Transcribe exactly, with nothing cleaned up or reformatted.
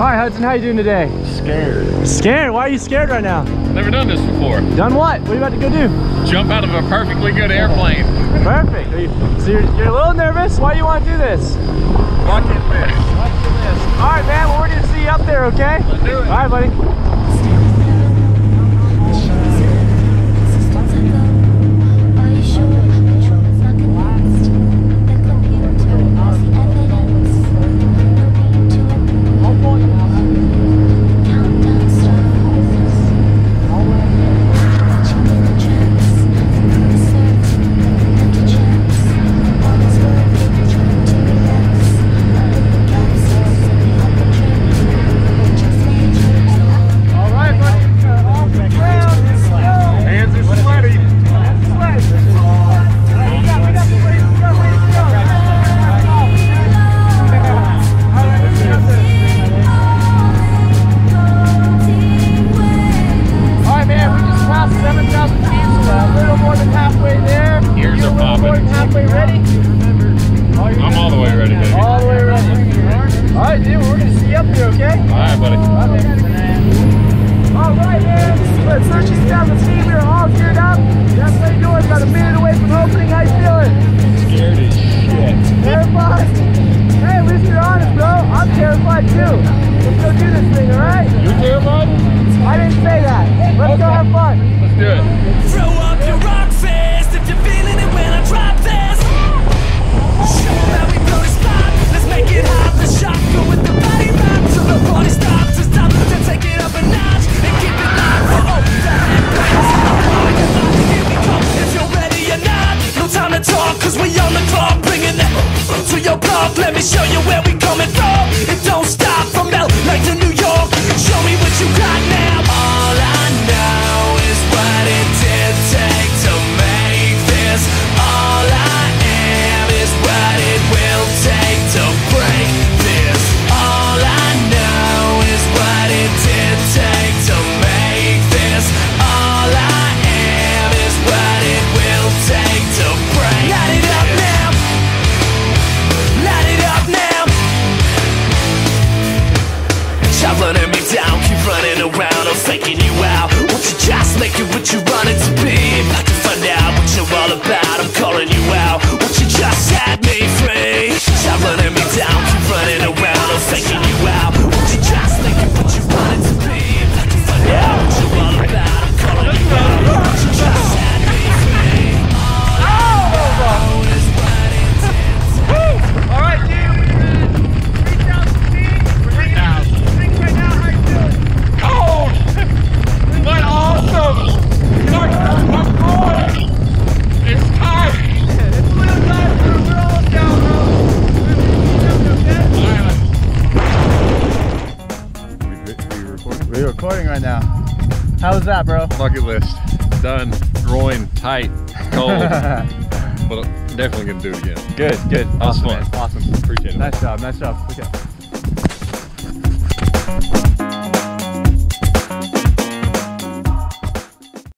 Hi Hudson, how you doing today? Scared. Scared? Why are you scared right now? Never done this before. Done what? What are you about to go do? Jump out of a perfectly good airplane. Perfect. Are you, so you're, you're a little nervous? Why do you want to do this? Bucket list. Bucket list. All right, man. Well, we're going to see you up there, okay? Let's do it. All right, buddy. I'm all the way ready, baby. All the way ready. All right, dude, we're gonna see you up there, okay? All right, buddy. All right, man. All right, man. Let's search this down the team. We're all geared up. That's what you're doing. About a minute away from opening. How you feeling? Scared as shit. Terrified? Hey, at least you're honest, bro. I'm terrified too. Let's go do this thing, all right? You're terrified? I didn't say that. Let's go have fun. Let's do it. Throw up your rock fist if you're feeling it when I drop this. Show 'em how we blow the spot. Let's make it hot. The shot go with the body rock till the party stops. It's time to take it up a notch and keep it live. Oh, oh, that here we come. If you're ready or not, no time to talk 'cause we on the clock. Bringing that to your block. Let me show you where we coming from. It don't stop from L A to New York. Show me what you got now. All I know is what it did take to make this. All I am is what it will take to break this. All I know is what it did take to make this. All I am is what it will take to break this. Light it up now. Light it up now. Stop running me down, keep running around, I'm faking you out. Won't you just make it what you want it to be? If I can find out what you're all about, I'm calling you out. Won't you just set me free? Stop running me down, keep running around, I'm faking you out. Won't you just make it what you want it to be? If I can find out what you're all about, I'm calling you out. Won't you just set me free? All I know is what it did. All right, dude. three thousand feet. We're hanging out. Right now, how you feeling? Oh! But awesome! I'm going! It's time! It's a little time, bro. We're all down, bro. We're recording? We're recording right now. How was that, bro? Bucket list. Done. Groin tight. Cold. But definitely gonna do it again. Good, good. That was Awesome, fun. man. Awesome. Appreciate it. Nice job, nice job. Okay.